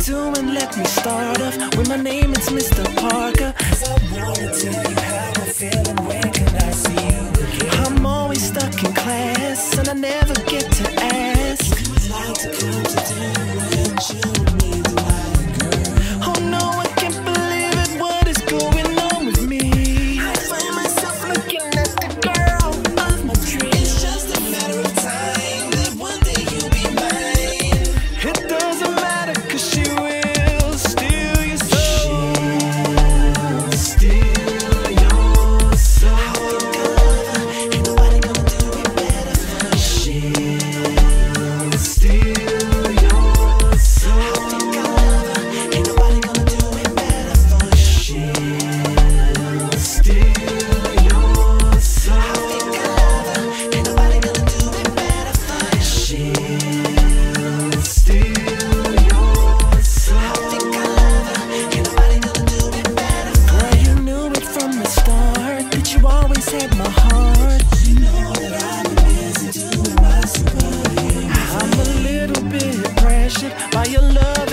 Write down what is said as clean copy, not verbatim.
doing? Let me start off with my name, it's Mr. Parker. 'Cause I wanna tell you how I'm feeling, when can I see you again? I'm always stuck in class and I never get to ask. Would like to come to dinner and chill with me tonight, girl. Oh no, I can't believe it, what is going on with me? I find myself looking at the girl of my dreams. It's just a matter of time that one day you'll be mine. It doesn't matter 'cause she will steal your soul. She'll steal your soul. Ain't nobody gonna do it better. She'll steal your soul. Ain't nobody gonna do it better for you. She'll steal your soul. Ain't nobody gonna do it better for you. She'll steal your soul. Ain't nobody gonna do it better for you. Girl, you knew it from the start that you always had my heart. You know that I've been busy doing my superhero. I'm a little bit pressured by your love